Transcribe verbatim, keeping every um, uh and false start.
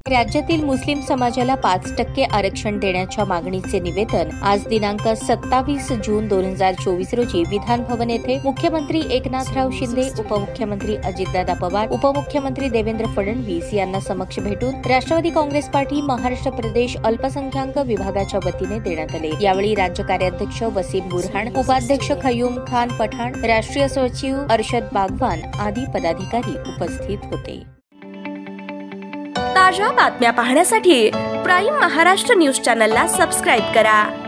राज्यातील मुस्लिम समाजाला पाच टक्के आरक्षण देण्याच्या मागणीचे निवेदन आज दिनांक सत्तावीस जून दोन हजार चोवीस रोजी विधान भवन येथे मुख्यमंत्री एकनाथराव शिंदे, उपमुख्यमंत्री अजितदादा पवार, उपमुख्यमंत्री देवेंद्र फडणवीस यांना समक्ष भेटून राष्ट्रवादी काँग्रेस पार्टी महाराष्ट्र प्रदेश अल्पसंख्याक विभागाच्या वतीने देण्यात आले। यावेळी राज्य कार्याध्यक्ष वसीम बुरहान, उपाध्यक्ष खयूम खान पठाण, राष्ट्रीय सचिव अर्शद बागवान आदी पदाधिकारी उपस्थित होते। ताज्या बातम्या पाहण्यासाठी प्राईम महाराष्ट्र न्यूज चॅनलला सबस्क्राईब करा।